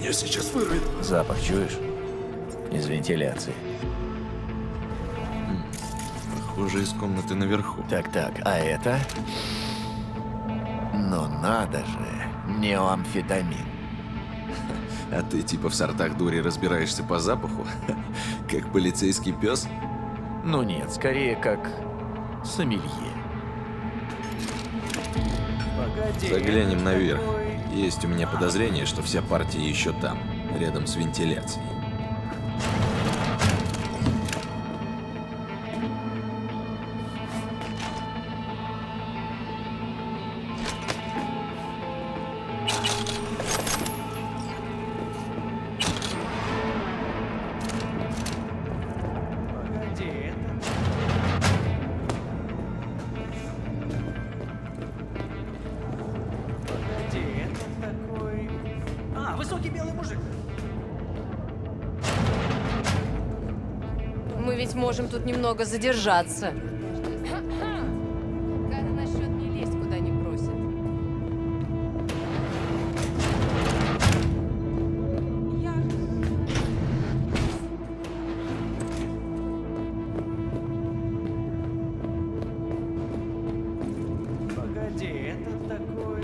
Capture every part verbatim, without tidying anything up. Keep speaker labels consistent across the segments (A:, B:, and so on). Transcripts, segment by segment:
A: Меня сейчас вырвет.
B: Запах чуешь? Из вентиляции.
A: Похоже, из комнаты наверху.
B: Так-так, а это? Ну надо же, неоамфетамин.
A: А ты типа в сортах дури разбираешься по запаху? Как полицейский пес?
B: Ну нет, скорее как сомелье.
C: Погоди,
A: Заглянем
C: это
A: наверх.
C: такой-
A: Есть у меня подозрение, что вся партия еще там, рядом с вентиляцией.
C: Погоди, это... Погоди, это такой... А, высокий белый мужик.
D: Мы ведь можем тут немного задержаться. Как насчет не лезть, куда не просят? Я...
C: Погоди, это такой...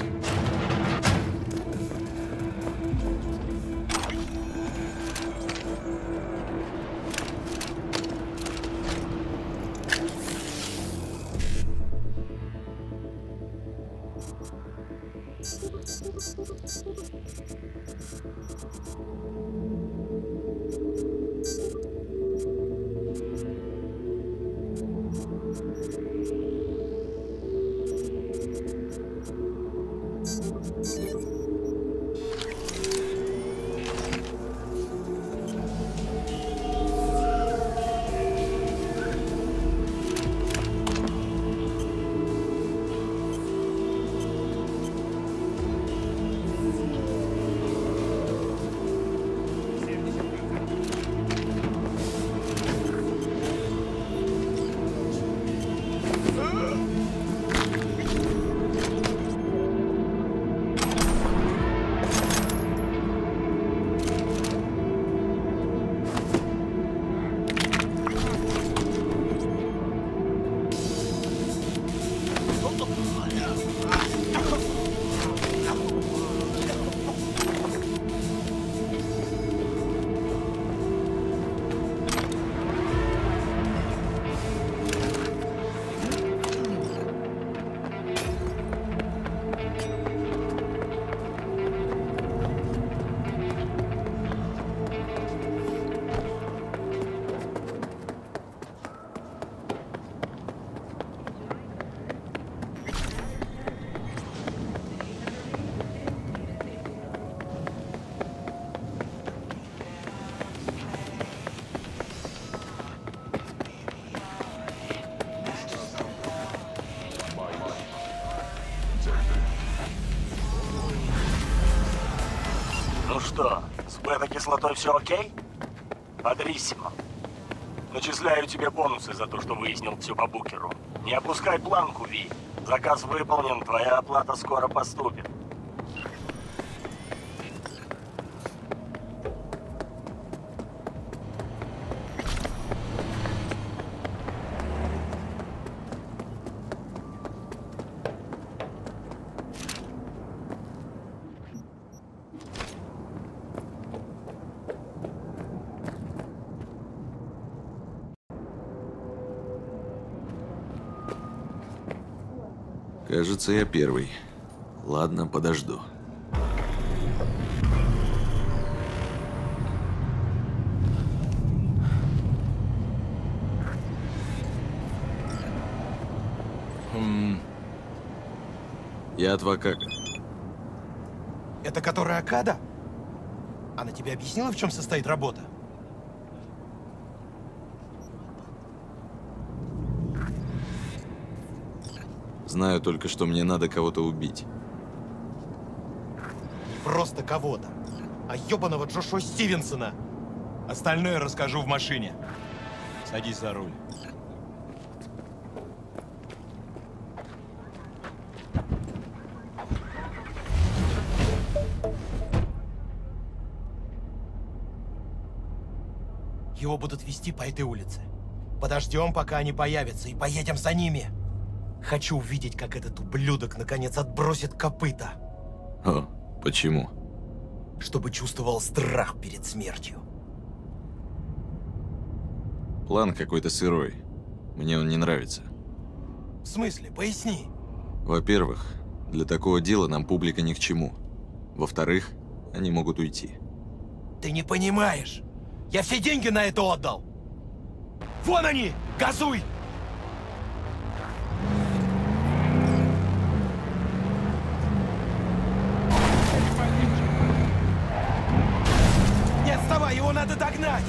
E: Ну что, с бета-кислотой все окей? Подриссимо. Начисляю тебе бонусы за то, что выяснил все по букеру. Не опускай планку, Ви. Заказ выполнен, твоя оплата скоро поступит.
A: Кажется, я первый. Ладно, подожду.
B: Хм,
A: Я от Вакака.
F: Это которая Акада? Она тебе объяснила, в чем состоит работа?
A: Знаю только, что мне надо кого-то убить.
F: Не просто кого-то, а ёбаного Джошуа Стивенсона. Остальное расскажу в машине. Садись за руль. Его будут вести по этой улице. Подождем, пока они появятся, и поедем за ними. Хочу увидеть, как этот ублюдок наконец отбросит копыта.
A: О, почему?
F: Чтобы чувствовал страх перед смертью.
A: План какой-то сырой. Мне он не нравится.
F: В смысле? Поясни.
A: Во-первых, для такого дела нам публика ни к чему. Во-вторых, они могут уйти.
F: Ты не понимаешь. Я все деньги на это отдал. Вон они! Газуй! Не отставай, его надо догнать!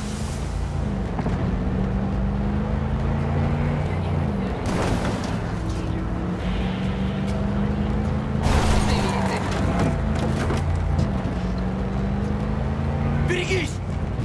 F: Берегись!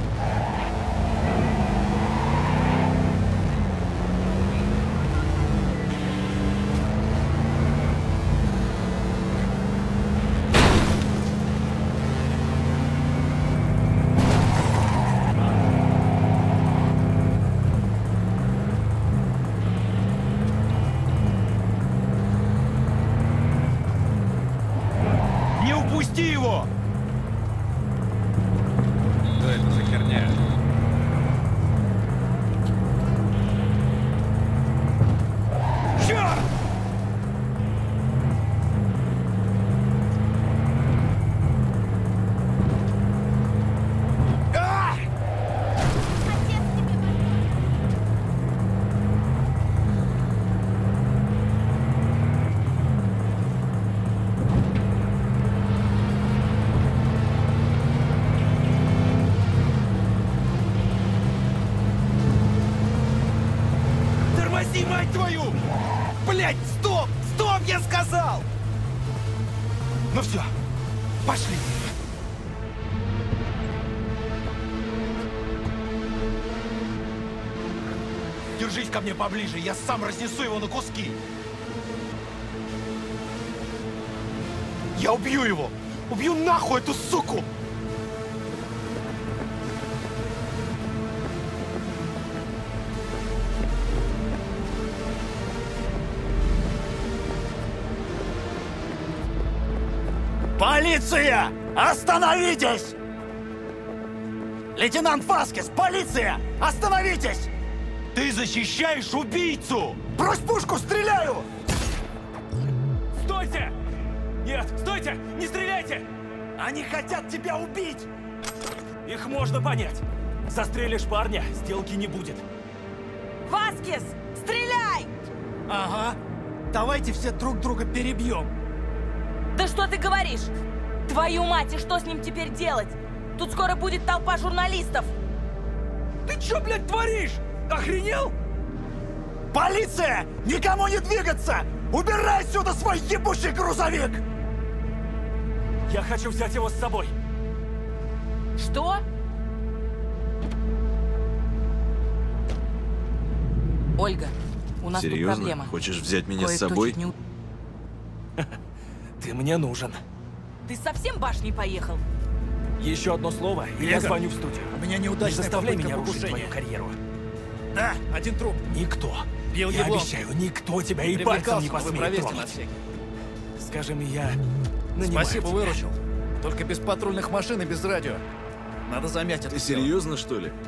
F: Не упусти его!
A: Что это за херня?
F: Черт! А! Тормози, мать твою! Блять, стоп! Стоп, я сказал! Ну все, пошли! Держись ко мне поближе, я сам разнесу его на куски! Я убью его! Убью нахуй эту суку!
E: Полиция! Остановитесь! Лейтенант Васкес, полиция! Остановитесь!
F: Ты защищаешь убийцу!
E: Брось пушку, стреляю!
C: Стойте! Нет, стойте! Не стреляйте!
E: Они хотят тебя убить!
C: Их можно понять. Застрелишь парня, сделки не будет.
G: Васкес, стреляй!
E: Ага. Давайте все друг друга перебьем.
G: Да что ты говоришь? Твою мать, и что с ним теперь делать? Тут скоро будет толпа журналистов.
C: Ты чё, блядь, творишь? Охренел?
E: Полиция! Никому не двигаться! Убирай сюда свой ебучий грузовик!
C: Я хочу взять его с собой.
G: Что? Ольга, у нас тут
A: Серьезно?
G: проблема.
A: Хочешь взять меня с
G: Кое-кто
A: собой?
G: чуть не у-
C: Ты мне нужен.
G: Ты совсем башней поехал?
C: Еще одно слово, и я
E: Егор,
C: звоню в студию.
E: У меня
C: Не
E: неудачная
C: заставляй
E: попытка
C: меня рушить
E: покушения.
C: твою карьеру.
E: Да, один труп.
C: Никто.
E: Бил
C: Я
E: еблом.
C: обещаю, никто тебя и пальцем не
E: Привлекался, но вы
C: посмеет
E: проверьте на
C: тронуть.
E: всякий.
C: Скажи мне, я нанимаю
E: Спасибо,
C: тебя.
E: выручил. Только без патрульных машин и без радио. Надо замять это
A: Ты
E: дело.
A: серьезно, что ли?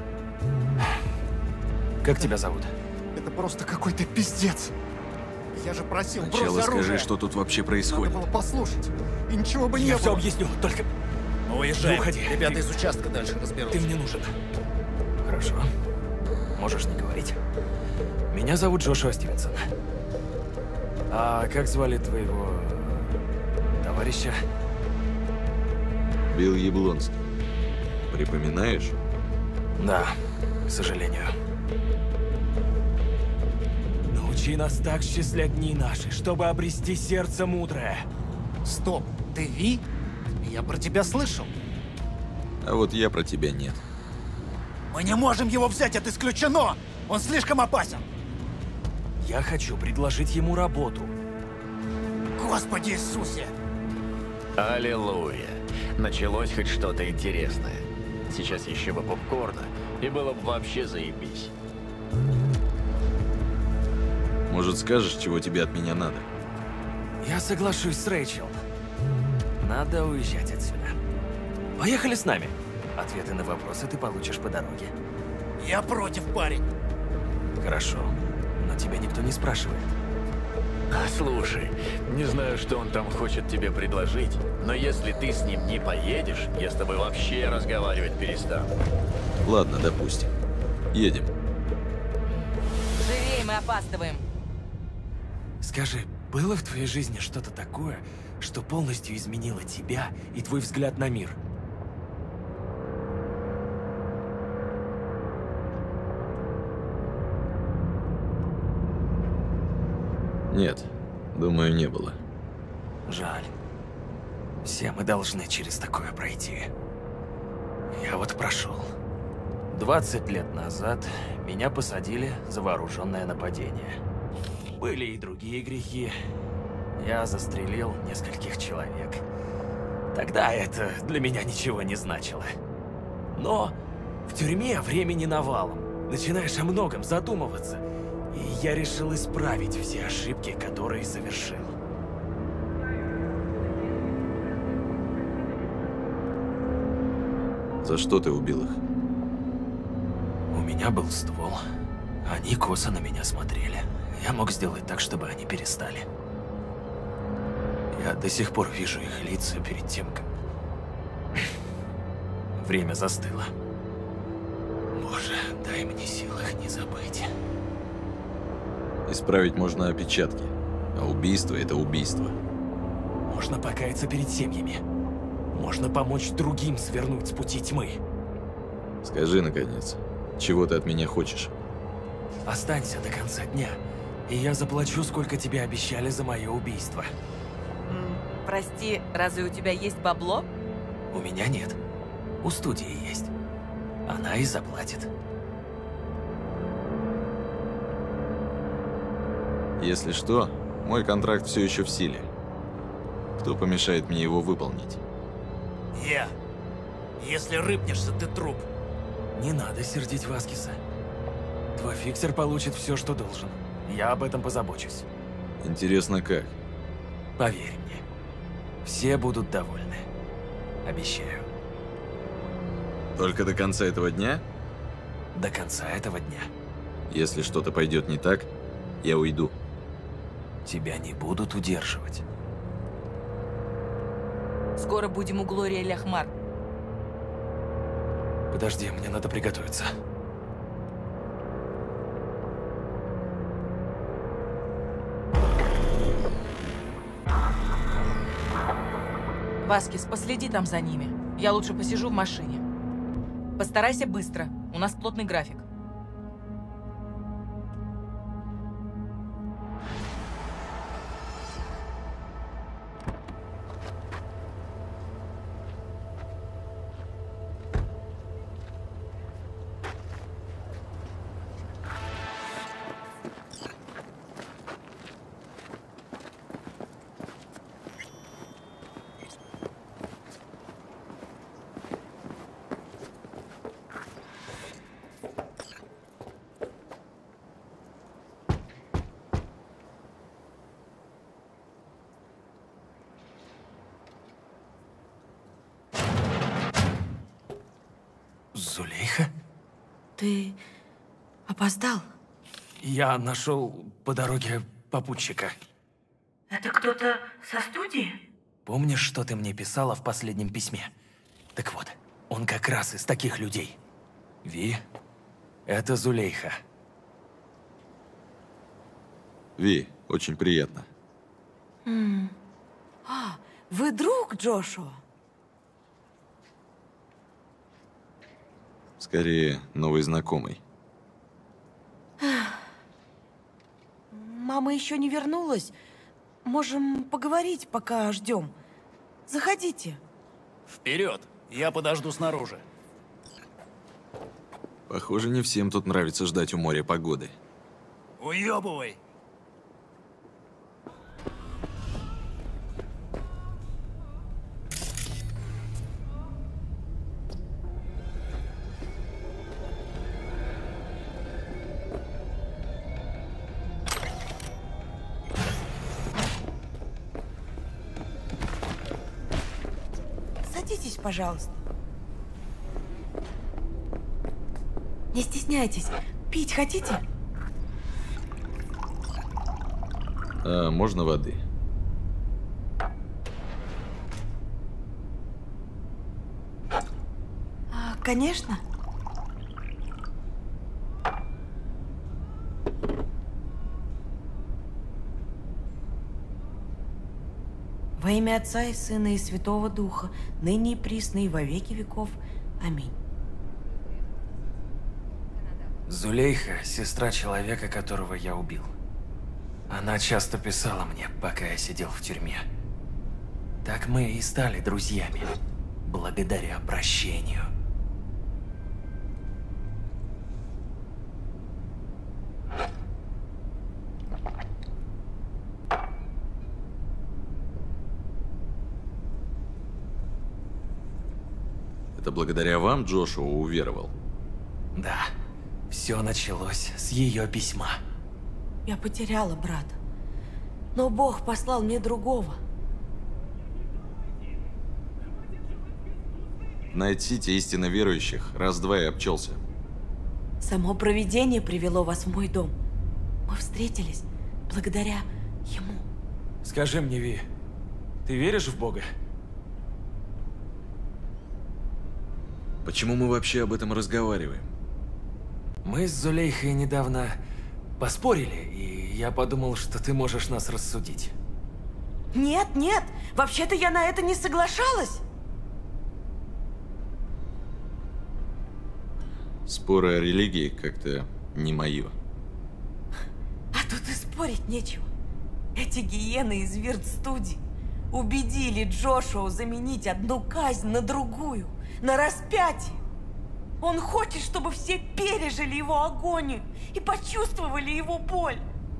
C: Как тебя зовут?
E: Это просто какой-то пиздец. Я же просил, брось
A: Сначала
E: оружие.
A: скажи, что тут вообще происходит.
E: Надо было послушать. И ничего бы не
C: Я
E: было.
C: все объясню, только
E: Мы уезжаем.
C: Не уходи.
E: Ребята
C: Ты-
E: из участка дальше разберутся.
C: ты мне нужен. Хорошо. Можешь не говорить. Меня зовут Джошуа Стивенсон. А как звали твоего товарища?
A: Билл Яблонский. Припоминаешь?
C: Да, к сожалению. Научи нас так счислять дни наши, чтобы обрести сердце мудрое.
E: Стоп, ты Ви? Я про тебя слышал.
A: А вот я про тебя нет.
E: Мы не можем его взять, это исключено! Он слишком опасен!
C: Я хочу предложить ему работу.
E: Господи Иисусе!
B: Аллилуйя. Началось хоть что-то интересное. Сейчас еще бы попкорна, И было бы вообще заебись.
A: Может, скажешь, чего тебе от меня надо?
C: Я соглашусь с Рэйчел. Надо уезжать отсюда. Поехали с нами. Ответы на вопросы ты получишь по дороге.
F: Я против, парень.
C: Хорошо, но тебя никто не спрашивает.
B: Слушай, не знаю, что он там хочет тебе предложить, но если ты с ним не поедешь, я с тобой вообще разговаривать перестану.
A: Ладно, допустим. Едем.
G: Живей, мы опаздываем.
C: Скажи, было в твоей жизни что-то такое, что полностью изменило тебя и твой взгляд на мир?
A: Нет, думаю, не было.
C: Жаль. Все мы должны через такое пройти. Я вот прошел. двадцать лет назад меня посадили за вооруженное нападение. Были и другие грехи. Я застрелил нескольких человек. Тогда это для меня ничего не значило. Но в тюрьме времени навалом. Начинаешь о многом задумываться. И я решил исправить все ошибки, которые совершил.
A: За что ты убил их?
C: У меня был ствол. Они косо на меня смотрели. Я мог сделать так, чтобы они перестали. Я до сих пор вижу их лица перед тем, как... Время застыло. Боже, дай мне сил их не забыть.
A: Исправить можно опечатки, а убийство — это убийство.
C: Можно покаяться перед семьями. Можно помочь другим свернуть с пути тьмы.
A: Скажи, наконец, чего ты от меня хочешь?
C: Останься до конца дня, и я заплачу, сколько тебе обещали за мое убийство.
G: М, Прости, разве у тебя есть бабло?
C: У меня нет. У студии есть. Она и заплатит.
A: Если что, мой контракт все еще в силе. Кто помешает мне его выполнить?
F: Я. Если рыпнешься, ты труп.
C: Не надо сердить Васкиса. Твой фиксер получит все, что должен. Я об этом позабочусь.
A: Интересно, как?
C: Поверь мне. Все будут довольны. Обещаю.
A: Только до конца этого дня?
C: До конца этого дня.
A: Если что-то пойдет не так, я уйду.
C: Тебя не будут удерживать.
G: Скоро будем у Глории Ляхмар.
C: Подожди, мне надо приготовиться.
G: Васкис, последи там за ними. Я лучше посижу в машине. Постарайся быстро. У нас плотный график.
C: Зулейха?
G: Ты опоздал?
C: Я нашел по дороге попутчика.
G: Это кто-то со студии?
C: Помнишь, что ты мне писала в последнем письме? Так вот, он как раз из таких людей. Ви, это Зулейха.
A: Ви, очень приятно.
H: А, вы друг Джошуа?
A: Скорее, новый знакомый.
H: Мама еще не вернулась. Можем поговорить, пока ждем. Заходите.
I: Вперед! Я подожду снаружи.
A: Похоже, не всем тут нравится ждать у моря погоды.
I: Уебывай!
H: Садитесь, пожалуйста. Не стесняйтесь. Пить хотите?
A: А, можно воды?
H: А, конечно. Во имя Отца и Сына и Святого Духа, ныне и присно и во веки веков. Аминь.
C: Зулейха – сестра человека, которого я убил. Она часто писала мне, пока я сидел в тюрьме. Так мы и стали друзьями, благодаря прощению.
A: Это благодаря вам Джошуа уверовал?
C: Да, все началось с ее письма.
H: Я потеряла брата, но Бог послал мне другого.
A: Найдите истинно верующих, раз-два и обчелся.
H: Само провидение привело вас в мой дом. Мы встретились благодаря ему.
C: Скажи мне, Ви, ты веришь в Бога?
A: Почему мы вообще об этом разговариваем?
C: Мы с Зулейхой недавно поспорили, и я подумал, что ты можешь нас рассудить.
H: Нет, нет, вообще-то я на это не соглашалась.
A: Споры о религии как-то не мое.
H: А тут и спорить нечего. Эти гиены из Вирт-студии убедили Джошуа заменить одну казнь на другую, на распятие. Он хочет, чтобы все пережили его агонию и почувствовали его боль.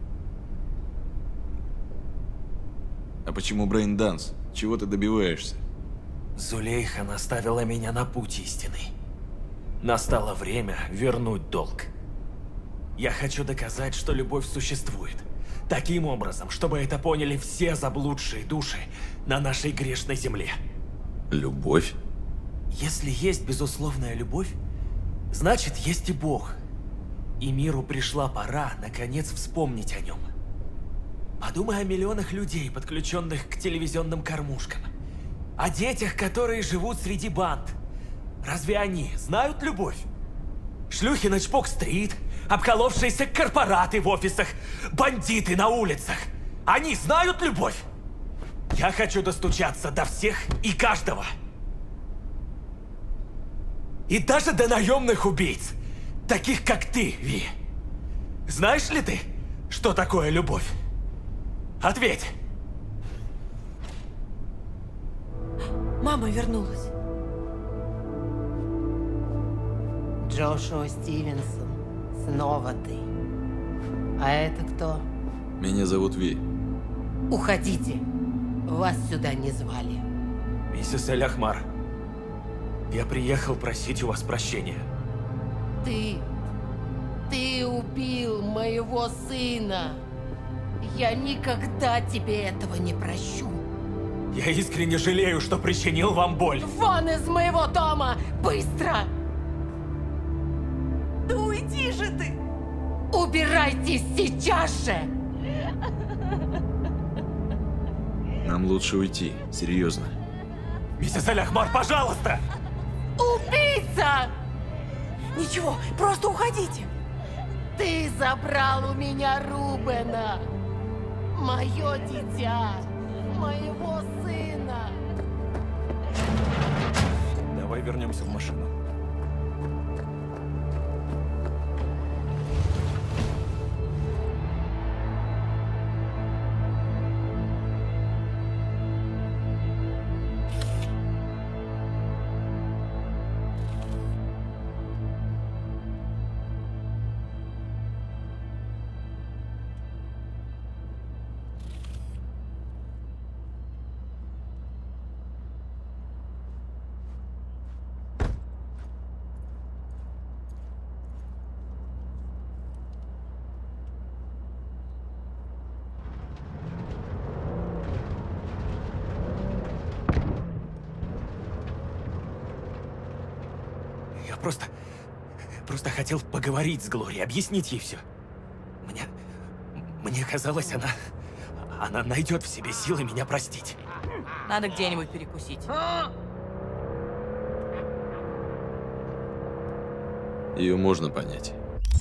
A: А почему брейн-данс? Чего ты добиваешься?
C: Зулейха наставила меня на путь истинный. Настало время вернуть долг. Я хочу доказать, что любовь существует. Таким образом, чтобы это поняли все заблудшие души на нашей грешной земле.
A: Любовь?
C: Если есть безусловная любовь, значит, есть и Бог. И миру пришла пора, наконец, вспомнить о нем. Подумай о миллионах людей, подключенных к телевизионным кормушкам. О детях, которые живут среди банд. Разве они знают любовь? Шлюхи на Чпок-стрит, обколовшиеся корпораты в офисах, бандиты на улицах. Они знают любовь? Я хочу достучаться до всех и каждого. И даже до наемных убийц, таких как ты, Ви. Знаешь ли ты, что такое любовь? Ответь.
H: Мама вернулась.
J: Джошуа Стивенсон, снова ты. А это кто?
A: Меня зовут Ви.
J: Уходите. Вас сюда не звали.
C: Миссис Эль-Ахмар, я приехал просить у вас прощения.
J: Ты... Ты убил моего сына. Я никогда тебе этого не прощу.
C: Я искренне жалею, что причинил вам боль.
J: Вон из моего дома! Быстро!
H: Да уйди же ты!
J: Убирайтесь сейчас же!
A: Нам лучше уйти, серьезно.
C: Миссис Эль-Ахмар, пожалуйста!
J: Убийца!
H: Ничего, просто уходите.
J: Ты забрал у меня Рубена! Мое дитя! Моего сына!
C: Давай вернемся в машину. просто... Просто хотел поговорить с Глорией, объяснить ей все. Мне... Мне казалось, она... Она найдет в себе силы меня простить.
G: Надо где-нибудь перекусить.
A: Ее можно понять.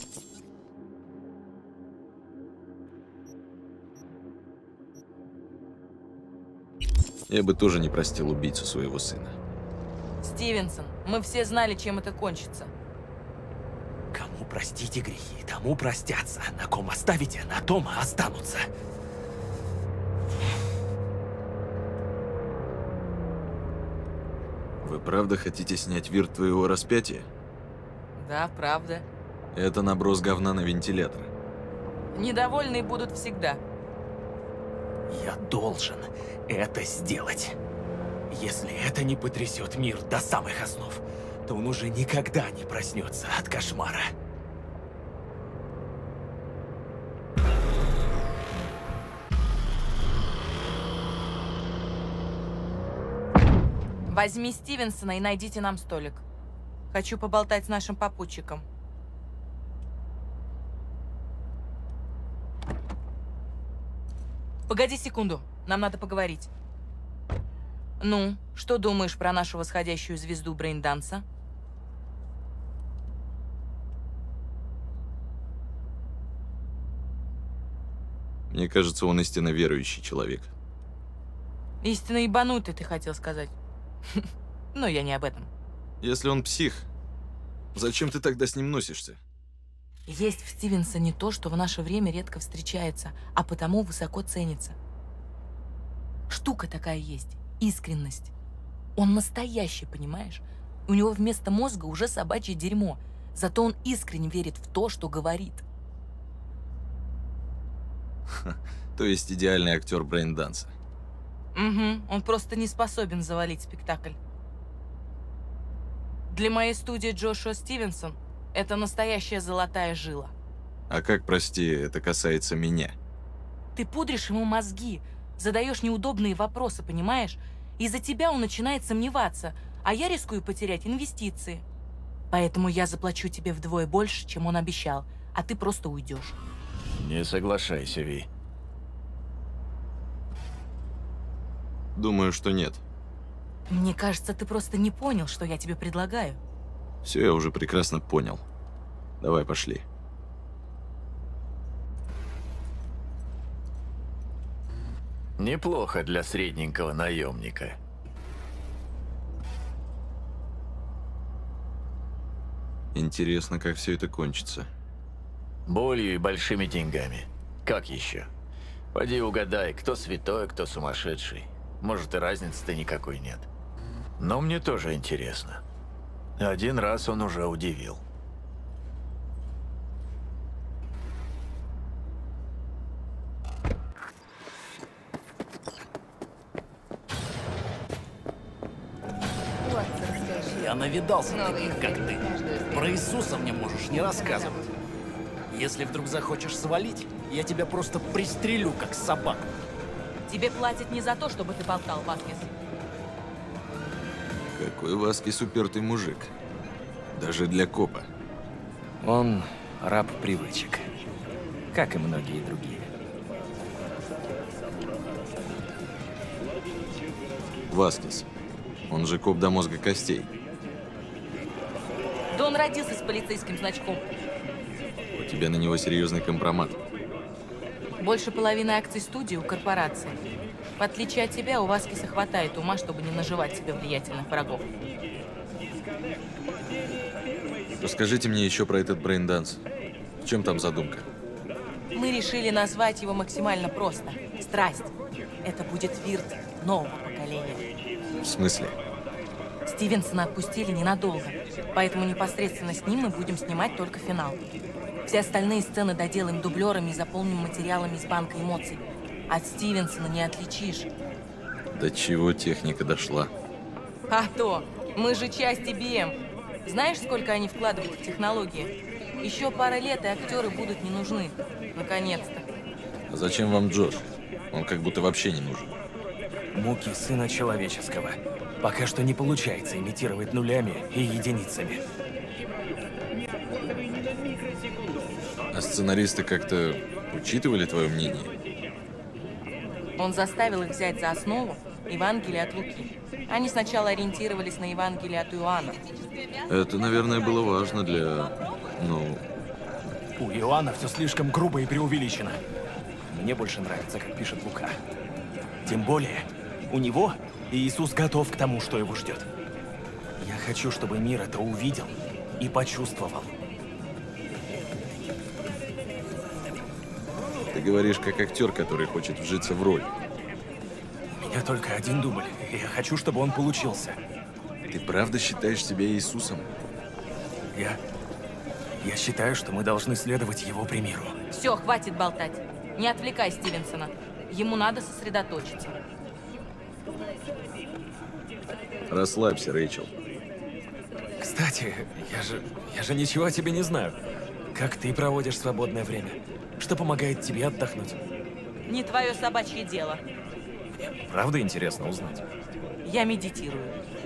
A: Я бы тоже не простил убийцу своего сына.
G: Стивенсон, мы все знали, чем это кончится.
C: Кому простите грехи, тому простятся. На ком оставите, на том останутся.
A: Вы правда хотите снять вирт твоего распятия?
G: Да, правда.
A: Это наброс говна на вентилятор.
G: Недовольные будут всегда.
C: Я должен это сделать. Если это не потрясет мир до самых основ, то он уже никогда не проснется от кошмара.
G: Возьми Стивенсона и найдите нам столик. Хочу поболтать с нашим попутчиком. Погоди секунду, нам надо поговорить. Ну, что думаешь про нашу восходящую звезду брейнданса?
A: Мне кажется, он истинно верующий человек.
G: Истинно ебанутый, ты хотел сказать. Но я не об этом.
A: Если он псих, зачем ты тогда с ним носишься?
G: Есть в Стивенсоне то, что в наше время редко встречается, а потому высоко ценится. Штука такая есть. Искренность. Он настоящий, понимаешь? У него вместо мозга уже собачье дерьмо. Зато он искренне верит в то, что говорит.
A: То есть идеальный актер брейнданса.
G: Угу, он просто не способен завалить спектакль. Для моей студии Джошуа Стивенсон это настоящая золотая жила.
A: А как, прости, это касается меня?
G: Ты пудришь ему мозги, задаешь неудобные вопросы, понимаешь? Из-за тебя он начинает сомневаться, а я рискую потерять инвестиции. Поэтому я заплачу тебе вдвое больше, чем он обещал, а ты просто уйдешь.
B: Не соглашайся, Ви.
A: Думаю, что нет.
G: Мне кажется, ты просто не понял, что я тебе предлагаю.
A: Все я уже прекрасно понял. Давай, пошли.
B: Неплохо для средненького наемника.
A: Интересно, как все это кончится.
B: Болью и большими деньгами. Как еще? Пойди угадай, кто святой, кто сумасшедший. Может, и разницы-то никакой нет. Но мне тоже интересно. Один раз он уже удивил.
I: Я навидался таких, как ты. Про Иисуса мне можешь не рассказывать. Если вдруг захочешь свалить, я тебя просто пристрелю, как собаку.
G: Тебе платят не за то, чтобы ты болтал, Васкис.
A: Какой Васкис упертый мужик. Даже для копа.
C: Он раб привычек, как и многие другие.
A: Васкис. Он же коп до мозга костей.
G: Да он родился с полицейским значком.
A: У тебя на него серьезный компромат.
G: Больше половины акций студии у корпорации. В отличие от тебя, у Васкиса хватает ума, чтобы не наживать себе влиятельных врагов.
A: Расскажите мне еще про этот брейнданс. В чем там задумка?
G: Мы решили назвать его максимально просто. Страсть. Это будет вирт нового поколения.
A: В смысле?
G: Стивенсона отпустили ненадолго, поэтому непосредственно с ним мы будем снимать только финал. Все остальные сцены доделаем дублерами и заполним материалами из банка эмоций. От Стивенсона не отличишь.
A: До чего техника дошла?
G: А то! Мы же часть и би эм. Знаешь, сколько они вкладывают в технологии? Еще пара лет, и актеры будут не нужны. Наконец-то.
A: А зачем вам Джош? Он как будто вообще не нужен.
C: Муки сына человеческого. Пока что не получается имитировать нулями и единицами.
A: А сценаристы как-то учитывали твое мнение?
G: Он заставил их взять за основу Евангелие от Луки. Они сначала ориентировались на Евангелие от Иоанна.
A: Это, наверное, было важно для... ну...
C: У Иоанна все слишком грубо и преувеличено. Мне больше нравится, как пишет Лука. Тем более, у него Иисус готов к тому, что его ждет. Я хочу, чтобы мир это увидел и почувствовал.
A: Ты говоришь, как актер, который хочет вжиться в роль.
C: У меня только один дубль, и я хочу, чтобы он получился.
A: Ты правда считаешь себя Иисусом?
C: Я... Я считаю, что мы должны следовать его примеру.
G: Все, хватит болтать. Не отвлекай Стивенсона. Ему надо сосредоточиться.
A: Расслабься, Рэйчел.
C: Кстати, я же... я же ничего о тебе не знаю. Как ты проводишь свободное время? Что помогает тебе отдохнуть?
G: Не твое собачье дело.
C: Мне правда интересно узнать.
G: Я медитирую.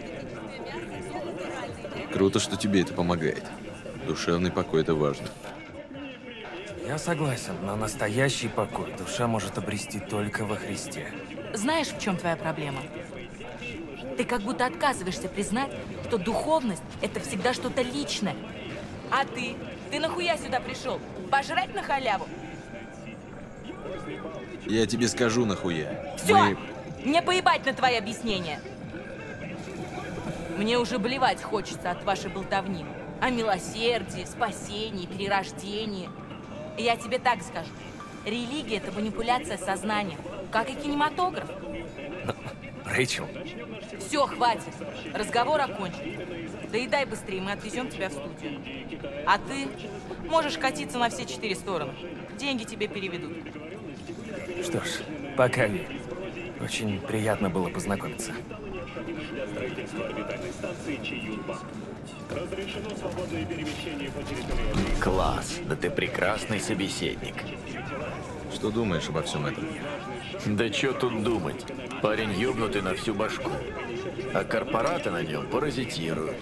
A: Круто, что тебе это помогает. Душевный покой – это важно.
C: Я согласен, но настоящий покой душа может обрести только во Христе.
G: Знаешь, в чем твоя проблема? Ты как будто отказываешься признать, что духовность – это всегда что-то личное. А ты? Ты нахуя сюда пришел? Пожрать на халяву?
A: Я тебе скажу нахуя.
G: Все!
A: Мы...
G: Мне поебать на твои объяснения. Мне уже блевать хочется от вашей болтовни. О милосердии, спасении, перерождении. Я тебе так скажу. Религия – это манипуляция сознанием, как и кинематограф.
C: Рэйчел.
G: Все, хватит. Разговор окончен. Доедай быстрее, мы отвезем тебя в студию. А ты можешь катиться на все четыре стороны. Деньги тебе переведут.
C: Что ж, пока, Ви. Очень приятно было познакомиться.
B: Класс, да ты прекрасный собеседник.
A: Что думаешь обо всем этом?
B: Да что тут думать? Парень ёбнутый на всю башку. А корпораты на нем паразитируют.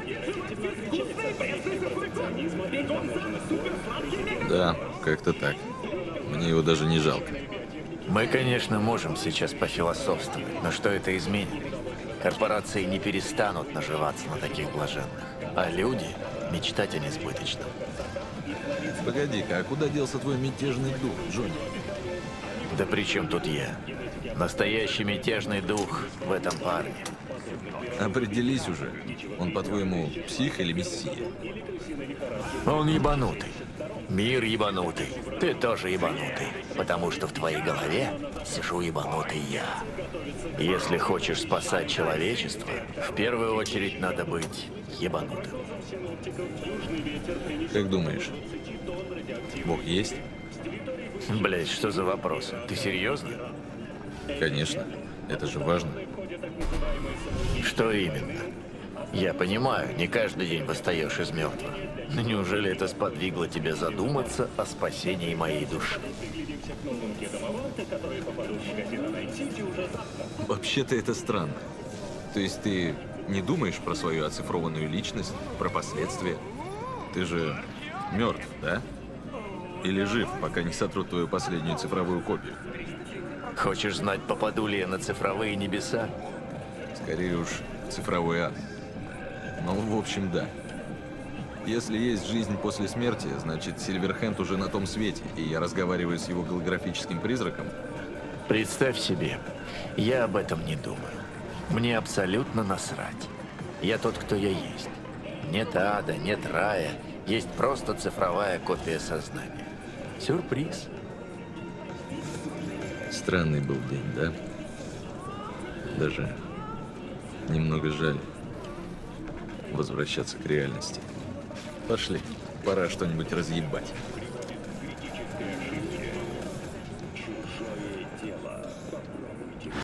A: Да, как-то так. Мне его даже не жалко.
B: Мы, конечно, можем сейчас пофилософствовать, но что это изменит? Корпорации не перестанут наживаться на таких блаженных, а люди мечтать о несбыточном.
A: Погоди-ка, а куда делся твой мятежный дух, Джонни?
B: Да при чем тут я? Настоящий мятежный дух в этом парне.
A: Определись уже. Он, по-твоему, псих или мессия?
B: Он ебанутый. Мир ебанутый. Ты тоже ебанутый. Потому что в твоей голове сижу ебанутый я. Если хочешь спасать человечество, в первую очередь надо быть ебанутым.
A: Как думаешь, Бог есть?
B: Блять, что за вопросы? Ты серьезно?
A: Конечно. Это же важно.
B: Что именно? Я понимаю, не каждый день восстаешь из мертвых. Но неужели это сподвигло тебя задуматься о спасении моей души?
A: Вообще-то это странно. То есть ты не думаешь про свою оцифрованную личность, про последствия? Ты же мертв, да? Или жив, пока не сотрут твою последнюю цифровую копию?
B: Хочешь знать, попаду ли я на цифровые небеса?
A: Скорее уж, цифровой ад. Ну, в общем, да. Если есть жизнь после смерти, значит, Сильверхенд уже на том свете, и я разговариваю с его голографическим призраком.
B: Представь себе, я об этом не думаю. Мне абсолютно насрать. Я тот, кто я есть. Нет ада, нет рая, есть просто цифровая копия сознания. Сюрприз.
A: Странный был день, да? Даже немного жаль возвращаться к реальности. Пошли, пора что-нибудь разъебать.